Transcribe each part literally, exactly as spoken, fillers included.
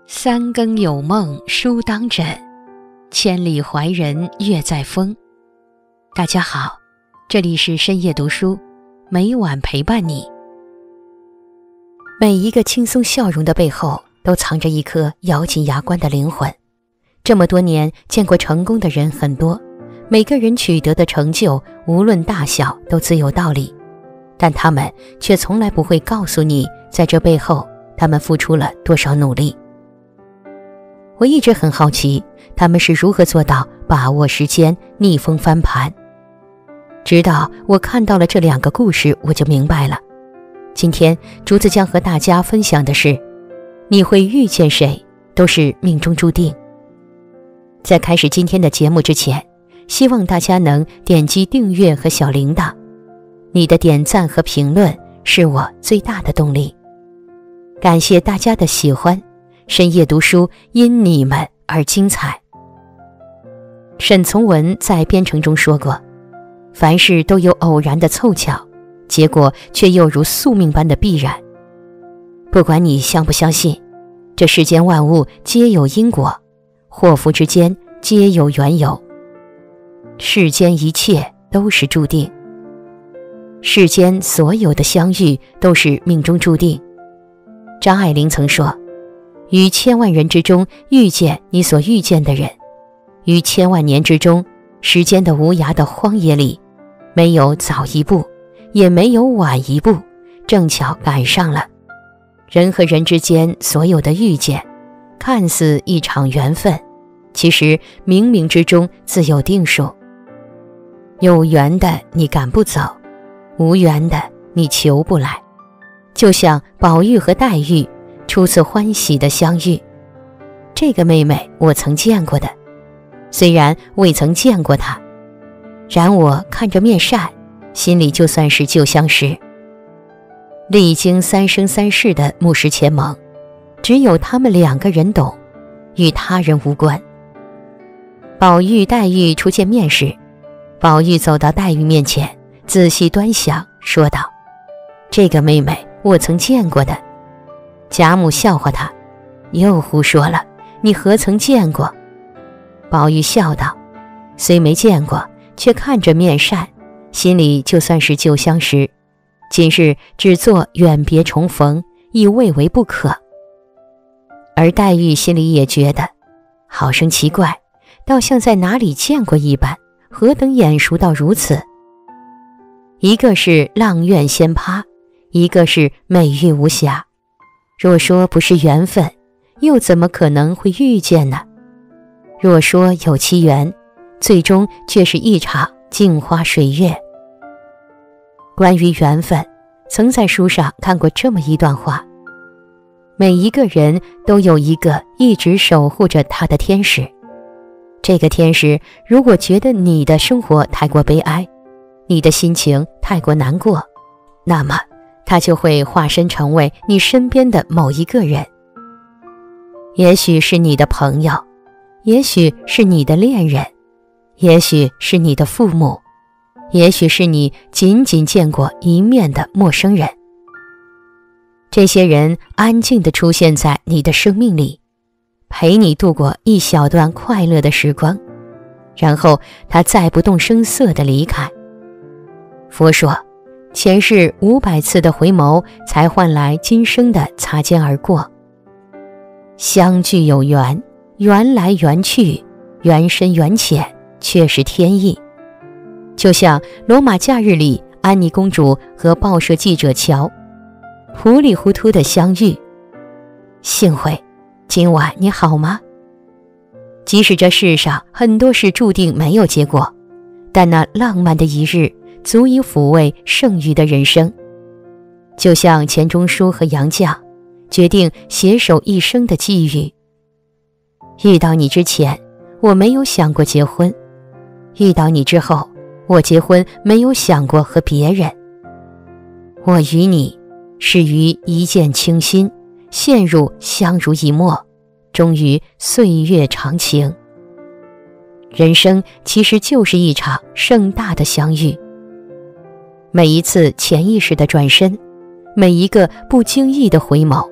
三更有梦书当枕，千里怀人月在风。大家好，这里是深夜读书，每晚陪伴你。每一个轻松笑容的背后，都藏着一颗咬紧牙关的灵魂。这么多年，见过成功的人很多，每个人取得的成就，无论大小，都自有道理，但他们却从来不会告诉你，在这背后，他们付出了多少努力。我一直很好奇，他们是如何做到把握时间，逆风翻盘。直到我看到了这两个故事，我就明白了。今天竹子将和大家分享的是，你会遇见谁，都是命中注定。在开始今天的节目之前，希望大家能点击订阅和小铃铛，你的点赞和评论是我最大的动力。感谢大家的喜欢，深夜读书因你们而精彩。沈从文在编程中说过，凡事都有偶然的凑巧，结果却又如宿命般的必然。不管你相不相信，这世间万物皆有因果，祸福之间皆有缘由，世间一切都是注定。世间所有的相遇都是命中注定。张爱玲曾说，于千万人之中遇见你所遇见的人，于千万年之中，时间的无涯的荒野里，没有早一步，也没有晚一步，正巧赶上了。人和人之间所有的遇见，看似一场缘分，其实冥冥之中自有定数。有缘的你赶不走，无缘的你求不来。就像宝玉和黛玉初次欢喜的相遇，这个妹妹我曾见过的，虽然未曾见过她，然我看着面善，心里就算是旧相识。历经三生三世的木石前盟，只有他们两个人懂，与他人无关。宝玉黛玉初见面时，宝玉走到黛玉面前，仔细端详，说道：这个妹妹我曾见过的。贾母笑话他，又胡说了，你何曾见过？宝玉笑道，虽没见过，却看着面善，心里就算是旧相识，今日只做远别重逢，亦未为不可。而黛玉心里也觉得好生奇怪，倒像在哪里见过一般，何等眼熟到如此。一个是阆苑仙葩，一个是美玉无瑕，若说不是缘分，又怎么可能会遇见呢？若说有其缘，最终却是一场镜花水月。关于缘分，曾在书上看过这么一段话，每一个人都有一个一直守护着他的天使。这个天使如果觉得你的生活太过悲哀，你的心情太过难过，那么他就会化身成为你身边的某一个人。也许是你的朋友，也许是你的恋人，也许是你的父母，也许是你仅仅见过一面的陌生人。这些人安静地出现在你的生命里，陪你度过一小段快乐的时光，然后他再不动声色地离开。佛说，前世五百次的回眸，才换来今生的擦肩而过。相聚有缘，缘来缘去，缘深缘浅，却是天意。就像罗马假日里安妮公主和报社记者乔糊里糊涂的相遇。幸会，今晚你好吗？即使这世上很多事注定没有结果，但那浪漫的一日足以抚慰剩余的人生。就像钱钟书和杨绛决定携手一生的际遇。遇到你之前，我没有想过结婚；遇到你之后，我结婚没有想过和别人。我与你始于一见倾心，陷入相濡以沫，终于岁月长情。人生其实就是一场盛大的相遇。每一次潜意识的转身，每一个不经意的回眸，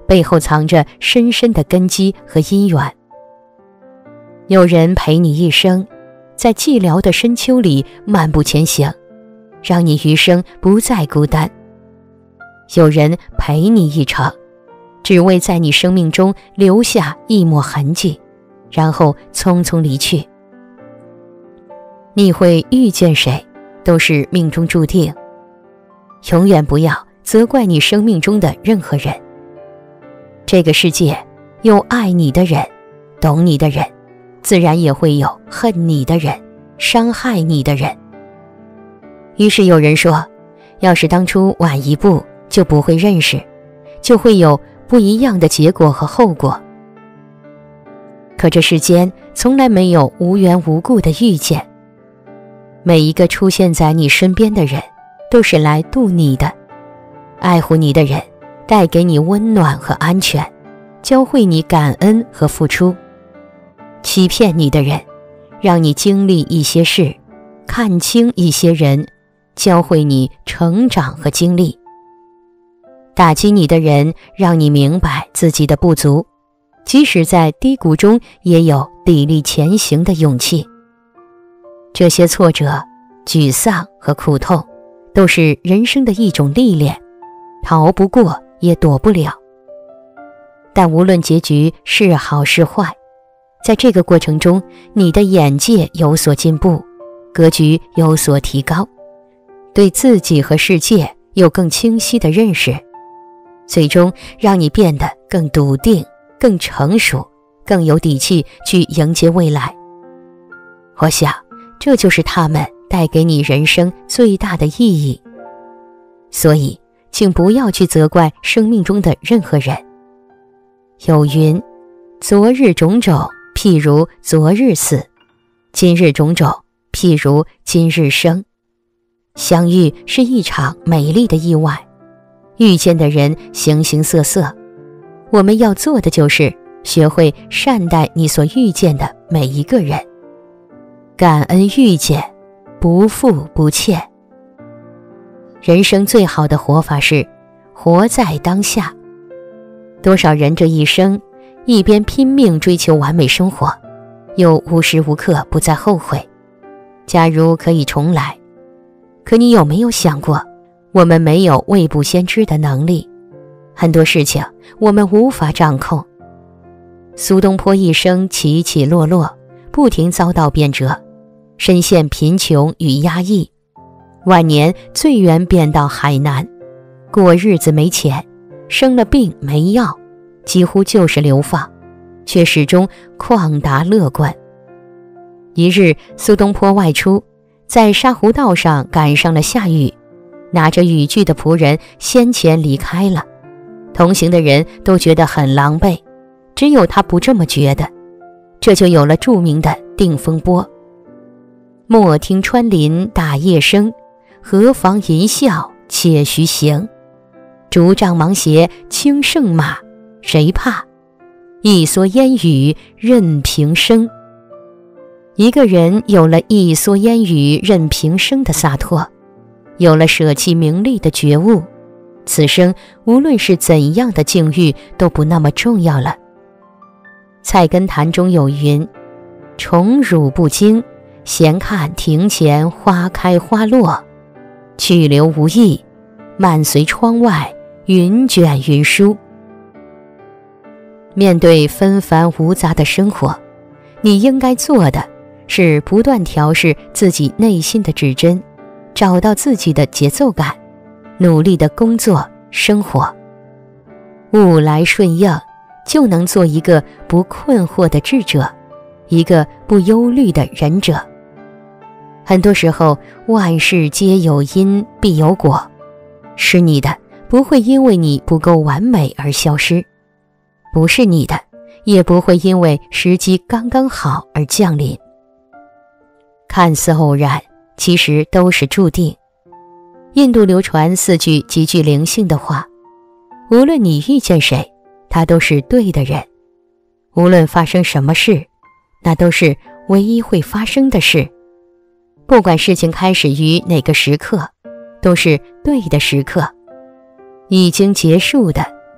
背后藏着深深的根基和因缘。有人陪你一生，在寂寥的深秋里漫步前行，让你余生不再孤单。有人陪你一程，只为在你生命中留下一抹痕迹，然后匆匆离去。你会遇见谁，都是命中注定。永远不要责怪你生命中的任何人。这个世界有爱你的人，懂你的人，自然也会有恨你的人，伤害你的人。于是有人说，要是当初晚一步，就不会认识，就会有不一样的结果和后果。可这世间从来没有无缘无故的遇见，每一个出现在你身边的人，都是来渡你的。爱护你的人，带给你温暖和安全，教会你感恩和付出。欺骗你的人，让你经历一些事，看清一些人，教会你成长和经历。打击你的人，让你明白自己的不足，即使在低谷中也有砥砺前行的勇气。这些挫折、沮丧和苦痛，都是人生的一种历练，逃不过也躲不了。但无论结局是好是坏，在这个过程中，你的眼界有所进步，格局有所提高，对自己和世界有更清晰的认识，最终让你变得更笃定、更成熟、更有底气去迎接未来。我想，这就是他们带给你人生最大的意义。所以，请不要去责怪生命中的任何人。有云，昨日种种，譬如昨日死，今日种种，譬如今日生。相遇是一场美丽的意外，遇见的人形形色色，我们要做的就是学会善待你所遇见的每一个人，感恩遇见，不负不欠。人生最好的活法是活在当下。多少人这一生一边拼命追求完美生活，又无时无刻不在后悔。假如可以重来，可你有没有想过，我们没有未卜先知的能力，很多事情我们无法掌控。苏东坡一生起起落落，不停遭到变折，深陷贫穷与压抑，晚年最远贬到海南，过日子没钱，生了病没药，几乎就是流放，却始终旷达乐观。一日，苏东坡外出，在沙湖道上赶上了下雨，拿着雨具的仆人先前离开了，同行的人都觉得很狼狈，只有他不这么觉得，这就有了著名的定风波。莫听穿林打叶声，何妨吟啸且徐行。竹杖芒鞋轻胜马，谁怕？一蓑烟雨任平生。一个人有了一蓑烟雨任平生的洒脱，有了舍弃名利的觉悟，此生无论是怎样的境遇都不那么重要了。菜根谭中有云，宠辱不惊，闲看庭前花开花落，去留无意，漫随窗外云卷云舒。面对纷繁无杂的生活，你应该做的是不断调试自己内心的指针，找到自己的节奏感，努力的工作生活。物来顺应，就能做一个不困惑的智者，一个不忧虑的仁者。很多时候，万事皆有因必有果，是你的不会因为你不够完美而消失，不是你的也不会因为时机刚刚好而降临。看似偶然，其实都是注定。印度流传四句极具灵性的话，无论你遇见谁，他都是对的人；无论发生什么事，那都是唯一会发生的事。不管事情开始于哪个时刻，都是对的时刻；已经结束的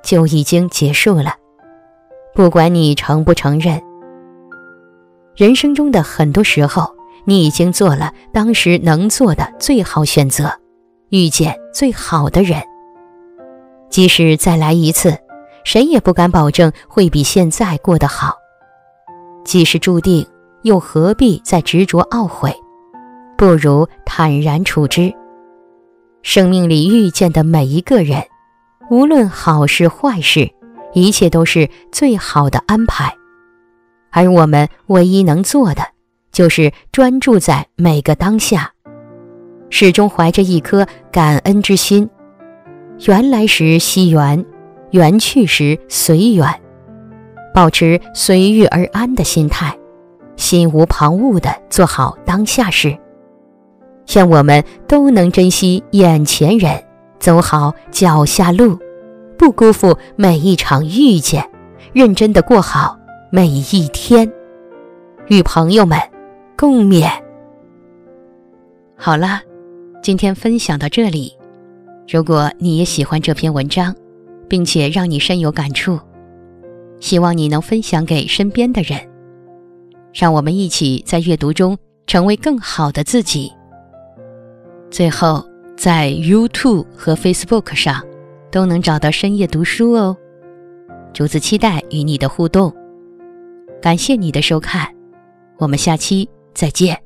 就已经结束了。不管你承不承认，人生中的很多时候，你已经做了当时能做的最好选择，遇见最好的人。即使再来一次，谁也不敢保证会比现在过得好。既是注定，又何必再执着懊悔？不如坦然处之。生命里遇见的每一个人，无论好事坏事，一切都是最好的安排。而我们唯一能做的，就是专注在每个当下，始终怀着一颗感恩之心。缘来时惜缘，缘去时随缘，保持随遇而安的心态，心无旁骛地做好当下事。愿我们都能珍惜眼前人，走好脚下路，不辜负每一场遇见，认真地过好每一天。与朋友们共勉。好了，今天分享到这里。如果你也喜欢这篇文章，并且让你深有感触，希望你能分享给身边的人，让我们一起在阅读中成为更好的自己。最后，在 YouTube 和 Facebook 上都能找到深夜读书哦。竹子期待与你的互动。感谢你的收看，我们下期再见。